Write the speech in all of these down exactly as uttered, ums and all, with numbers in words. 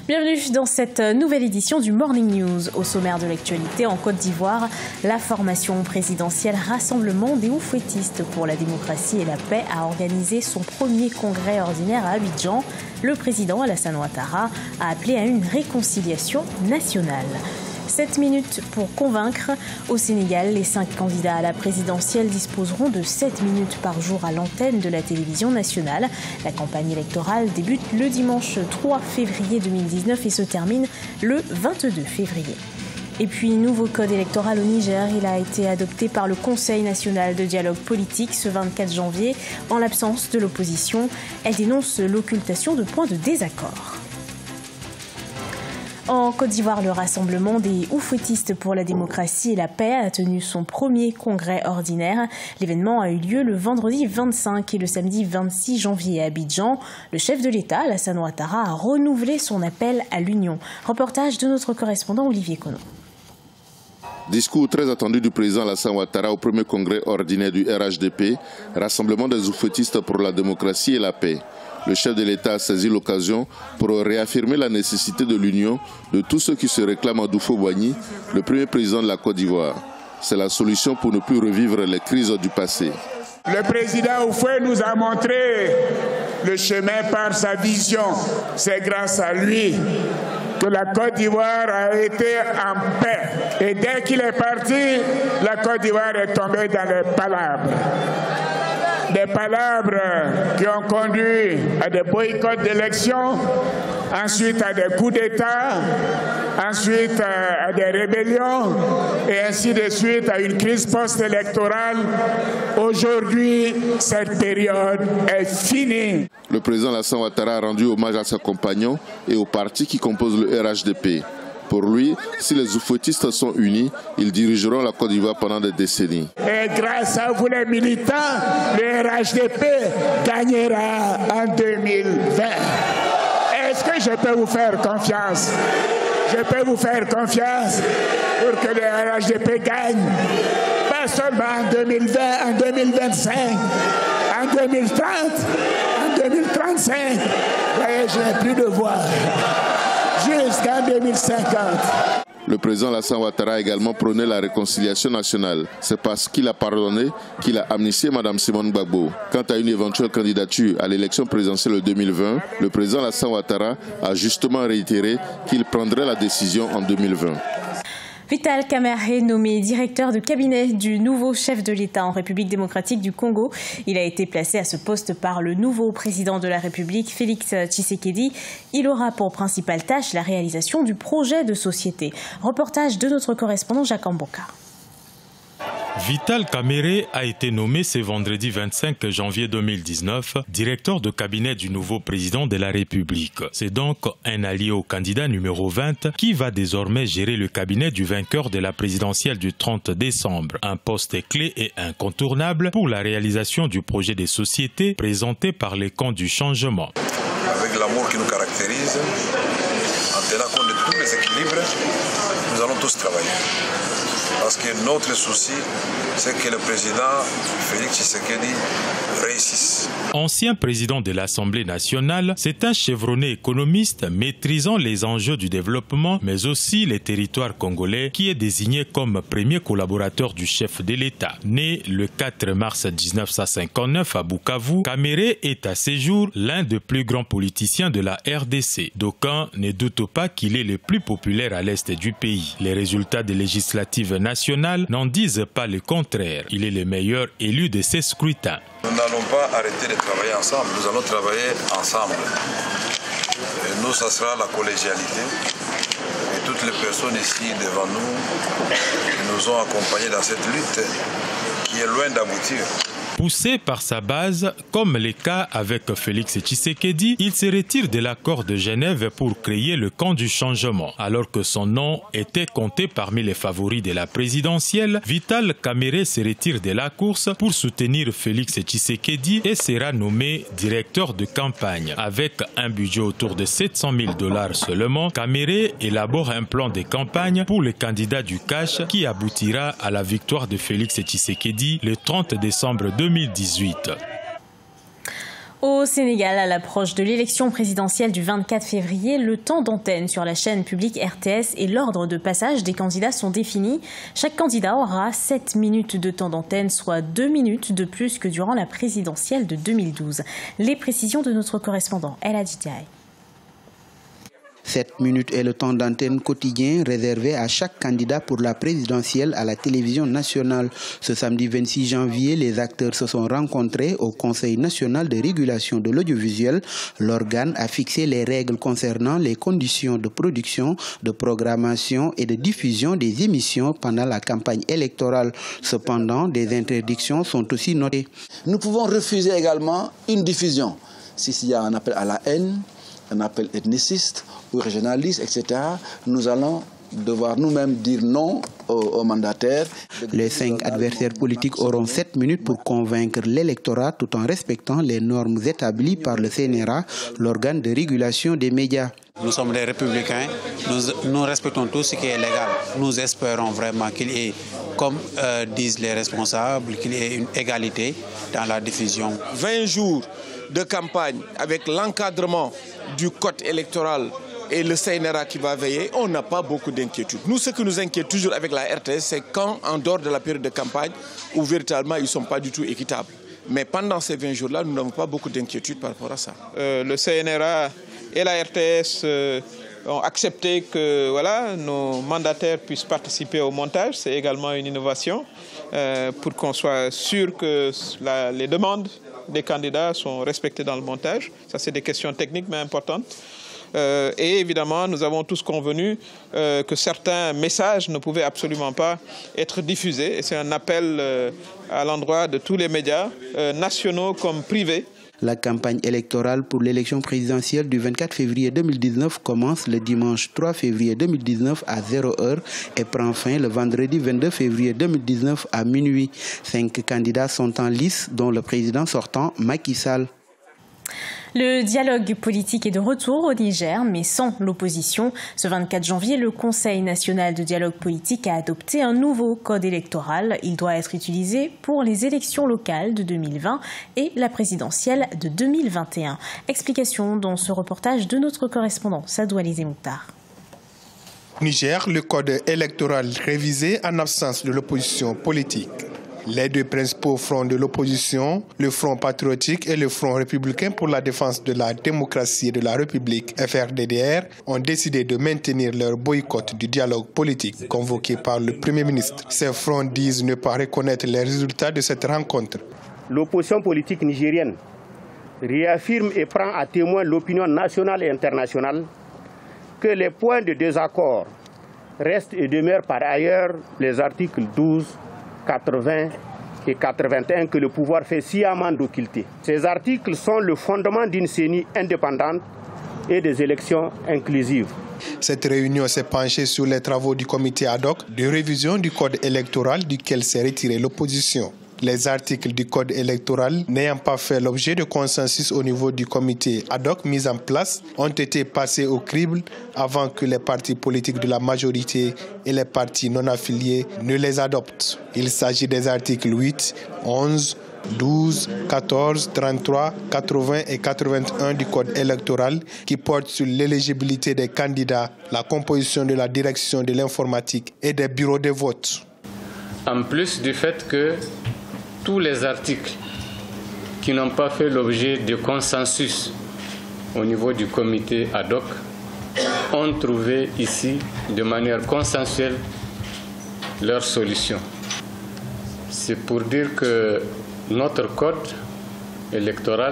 Bienvenue dans cette nouvelle édition du Morning News. Au sommaire de l'actualité, en Côte d'Ivoire, la formation présidentielle Rassemblement des Oufouettistes pour la démocratie et la paix a organisé son premier congrès ordinaire à Abidjan. Le président Alassane Ouattara a appelé à une réconciliation nationale. sept minutes pour convaincre. Au Sénégal, les cinq candidats à la présidentielle disposeront de sept minutes par jour à l'antenne de la télévision nationale. La campagne électorale débute le dimanche trois février deux mille dix-neuf et se termine le vingt-deux février. Et puis, nouveau code électoral au Niger, il a été adopté par le Conseil national de dialogue politique ce vingt-quatre janvier. En l'absence de l'opposition, elle dénonce l'occultation de points de désaccord. En Côte d'Ivoire, le Rassemblement des Oufouettistes pour la démocratie et la paix a tenu son premier congrès ordinaire. L'événement a eu lieu le vendredi vingt-cinq et le samedi vingt-six janvier à Abidjan. Le chef de l'État, Alassane Ouattara, a renouvelé son appel à l'union. Reportage de notre correspondant Olivier Kono. Discours très attendu du président Alassane Ouattara au premier congrès ordinaire du R H D P, Rassemblement des Oufouettistes pour la démocratie et la paix. Le chef de l'État a saisi l'occasion pour réaffirmer la nécessité de l'union de tous ceux qui se réclament à Doufo-Boigny, le premier président de la Côte d'Ivoire. C'est la solution pour ne plus revivre les crises du passé. Le président Oufoué nous a montré le chemin par sa vision. C'est grâce à lui que la Côte d'Ivoire a été en paix. Et dès qu'il est parti, la Côte d'Ivoire est tombée dans les palabres. Des palabres qui ont conduit à des boycotts d'élections, ensuite à des coups d'État, ensuite à des rébellions et ainsi de suite à une crise post-électorale. Aujourd'hui, cette période est finie. Le président Alassane Ouattara a rendu hommage à ses compagnons et aux partis qui composent le R H D P. Pour lui, si les Oufouettistes sont unis, ils dirigeront la Côte d'Ivoire pendant des décennies. Et grâce à vous les militants, le R H D P gagnera en deux mille vingt. Est-ce que je peux vous faire confiance? Je peux vous faire confiance pour que le R H D P gagne. Pas seulement en deux mille vingt, en deux mille vingt-cinq, en deux mille trente, en deux mille trente-cinq. Vous voyez, je n'ai plus de voix. Jusqu'en deux mille cinquante. Le président Alassane Ouattara a également prôné la réconciliation nationale. C'est parce qu'il a pardonné qu'il a amnistié Mme Simone Gbagbo. Quant à une éventuelle candidature à l'élection présidentielle de deux mille vingt, le président Alassane Ouattara a justement réitéré qu'il prendrait la décision en deux mille vingt. Vital Kamerhe, nommé directeur de cabinet du nouveau chef de l'État en République démocratique du Congo. Il a été placé à ce poste par le nouveau président de la République, Félix Tshisekedi. Il aura pour principale tâche la réalisation du projet de société. Reportage de notre correspondant Jacques Amboka. Vital Kamerhe a été nommé ce vendredi vingt-cinq janvier deux mille dix-neuf directeur de cabinet du nouveau président de la République. C'est donc un allié au candidat numéro vingt qui va désormais gérer le cabinet du vainqueur de la présidentielle du trente décembre. Un poste clé et incontournable pour la réalisation du projet de société présenté par les camps du changement. Avec l'amour qui nous caractérise, en tenant compte de tous les équilibres, nous allons tous travailler. Parce que notre souci, c'est que le président Félix Tshisekedi réussisse. Ancien président de l'Assemblée nationale, c'est un chevronné économiste maîtrisant les enjeux du développement, mais aussi les territoires congolais, qui est désigné comme premier collaborateur du chef de l'État. Né le quatre mars mille neuf cent cinquante-neuf à Bukavu, Kamerhe est à ce jour l'un des plus grands politiciens de la R D C. D'aucuns ne doutent pas qu'il est le plus populaire à l'est du pays. Les résultats des législatives nationales n'en disent pas le contraire. Il est le meilleur élu de ces scrutins. Nous n'allons pas arrêter de travailler ensemble, nous allons travailler ensemble. Et nous, ça sera la collégialité. Et toutes les personnes ici devant nous qui nous ont accompagnés dans cette lutte qui est loin d'aboutir. Poussé par sa base, comme le cas avec Félix Tshisekedi, il se retire de l'accord de Genève pour créer le camp du changement. Alors que son nom était compté parmi les favoris de la présidentielle, Vital Kamerhe se retire de la course pour soutenir Félix Tshisekedi et sera nommé directeur de campagne. Avec un budget autour de sept cent mille dollars seulement, Kamerhe élabore un plan de campagne pour le candidat du cash qui aboutira à la victoire de Félix Tshisekedi le trente décembre deux mille dix-huit. Au Sénégal, à l'approche de l'élection présidentielle du vingt-quatre février, le temps d'antenne sur la chaîne publique R T S et l'ordre de passage des candidats sont définis. Chaque candidat aura sept minutes de temps d'antenne, soit deux minutes de plus que durant la présidentielle de deux mille douze. Les précisions de notre correspondant El Hadjidiaye. sept minutes est le temps d'antenne quotidien réservé à chaque candidat pour la présidentielle à la télévision nationale. Ce samedi vingt-six janvier, les acteurs se sont rencontrés au Conseil national de régulation de l'audiovisuel. L'organe a fixé les règles concernant les conditions de production, de programmation et de diffusion des émissions pendant la campagne électorale. Cependant, des interdictions sont aussi notées. Nous pouvons refuser également une diffusion s'il y a un appel à la haine, un appel ethniciste ou régionaliste, et cetera. Nous allons devoir nous-mêmes dire non aux, aux mandataires. Les cinq adversaires politiques auront sept minutes pour convaincre l'électorat tout en respectant les normes établies par le C N R A, l'organe de régulation des médias. Nous sommes des républicains, nous, nous respectons tout ce qui est légal. Nous espérons vraiment qu'il y ait, comme euh, disent les responsables, qu'il y ait une égalité dans la diffusion. vingt jours de campagne avec l'encadrement du code électoral et le C N R A qui va veiller, on n'a pas beaucoup d'inquiétude. Nous, ce qui nous inquiète toujours avec la R T S, c'est quand, en dehors de la période de campagne, où véritablement ils ne sont pas du tout équitables. Mais pendant ces vingt jours-là, nous n'avons pas beaucoup d'inquiétude par rapport à ça. Euh, le C N R A et la R T S euh, ont accepté que voilà, nos mandataires puissent participer au montage. C'est également une innovation euh, pour qu'on soit sûr que la, les demandes des candidats sont respectées dans le montage. Ça, c'est des questions techniques mais importantes. Euh, et évidemment, nous avons tous convenu euh, que certains messages ne pouvaient absolument pas être diffusés. Et c'est un appel euh, à l'endroit de tous les médias, euh, nationaux comme privés. La campagne électorale pour l'élection présidentielle du vingt-quatre février deux mille dix-neuf commence le dimanche trois février deux mille dix-neuf à zéro heure et prend fin le vendredi vingt-deux février deux mille dix-neuf à minuit. Cinq candidats sont en lice, dont le président sortant Macky Sall. Le dialogue politique est de retour au Niger, mais sans l'opposition. Ce vingt-quatre janvier, le Conseil national de dialogue politique a adopté un nouveau code électoral. Il doit être utilisé pour les élections locales de deux mille vingt et la présidentielle de deux mille vingt et un. Explication dans ce reportage de notre correspondant Sadou Alizé Mouktar. Niger, le code électoral révisé en absence de l'opposition politique. Les deux principaux fronts de l'opposition, le Front patriotique et le Front républicain pour la défense de la démocratie et de la République, F R D D R, ont décidé de maintenir leur boycott du dialogue politique convoqué par le Premier ministre. Ces fronts disent ne pas reconnaître les résultats de cette rencontre. L'opposition politique nigérienne réaffirme et prend à témoin l'opinion nationale et internationale que les points de désaccord restent et demeurent par ailleurs les articles douze, quatre-vingts et quatre-vingt-un que le pouvoir fait sciemment d'occulter. Ces articles sont le fondement d'une C E N I indépendante et des élections inclusives. Cette réunion s'est penchée sur les travaux du comité ad hoc de révision du code électoral duquel s'est retirée l'opposition. Les articles du code électoral n'ayant pas fait l'objet de consensus au niveau du comité ad hoc mis en place ont été passés au crible avant que les partis politiques de la majorité et les partis non affiliés ne les adoptent. Il s'agit des articles huit, onze, douze, quatorze, trente-trois, quatre-vingts et quatre-vingt-un du code électoral qui portent sur l'éligibilité des candidats, la composition de la direction de l'informatique et des bureaux de vote. En plus du fait que tous les articles qui n'ont pas fait l'objet de consensus au niveau du comité ad hoc ont trouvé ici de manière consensuelle leur solution. C'est pour dire que notre code électoral,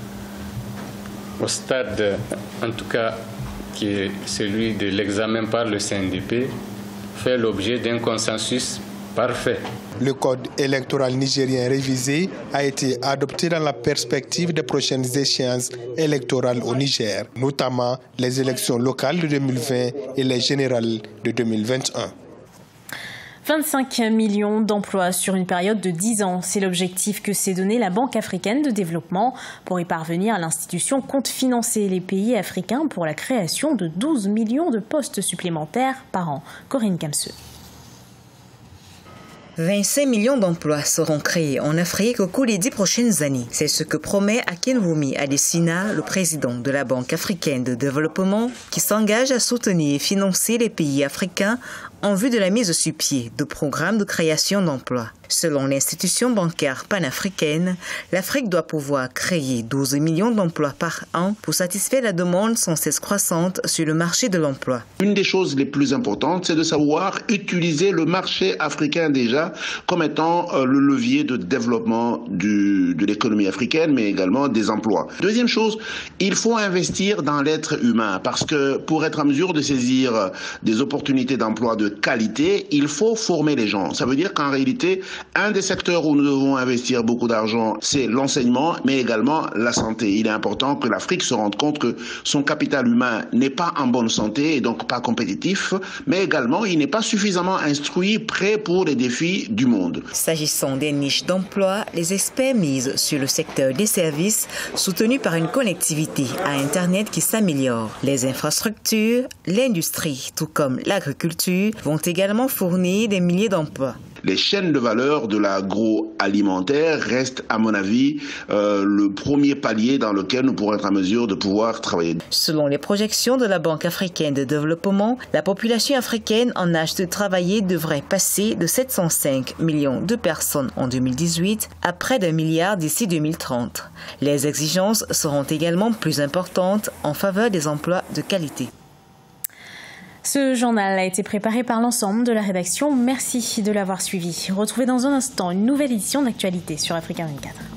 au stade en tout cas qui est celui de l'examen par le C N D P, fait l'objet d'un consensus parfait. Le code électoral nigérien révisé a été adopté dans la perspective des prochaines échéances électorales au Niger, notamment les élections locales de deux mille vingt et les générales de deux mille vingt et un. vingt-cinq millions d'emplois sur une période de dix ans. C'est l'objectif que s'est donné la Banque africaine de développement. Pour y parvenir, l'institution compte financer les pays africains pour la création de douze millions de postes supplémentaires par an. Corinne Kamseux. vingt-cinq millions d'emplois seront créés en Afrique au cours des dix prochaines années. C'est ce que promet Akinwumi Adesina, le président de la Banque africaine de développement, qui s'engage à soutenir et financer les pays africains en vue de la mise sur pied de programmes de création d'emplois. Selon l'institution bancaire panafricaine, l'Afrique doit pouvoir créer douze millions d'emplois par an pour satisfaire la demande sans cesse croissante sur le marché de l'emploi. Une des choses les plus importantes, c'est de savoir utiliser le marché africain déjà comme étant euh, le levier de développement du, de l'économie africaine, mais également des emplois. Deuxième chose, il faut investir dans l'être humain parce que pour être en mesure de saisir des opportunités d'emploi de qualité, il faut former les gens. Ça veut dire qu'en réalité, un des secteurs où nous devons investir beaucoup d'argent, c'est l'enseignement, mais également la santé. Il est important que l'Afrique se rende compte que son capital humain n'est pas en bonne santé et donc pas compétitif, mais également il n'est pas suffisamment instruit, prêt pour les défis du monde. S'agissant des niches d'emploi, les experts misent sur le secteur des services soutenu par une connectivité à Internet qui s'améliore. Les infrastructures, l'industrie, tout comme l'agriculture, vont également fournir des milliers d'emplois. Les chaînes de valeur de l'agroalimentaire restent, à mon avis, euh, le premier palier dans lequel nous pourrons être en mesure de pouvoir travailler. Selon les projections de la Banque africaine de développement, la population africaine en âge de travailler devrait passer de sept cent cinq millions de personnes en deux mille dix-huit à près d'un milliard d'ici deux mille trente. Les exigences seront également plus importantes en faveur des emplois de qualité. Ce journal a été préparé par l'ensemble de la rédaction. Merci de l'avoir suivi. Retrouvez dans un instant une nouvelle édition d'actualité sur Africa vingt-quatre.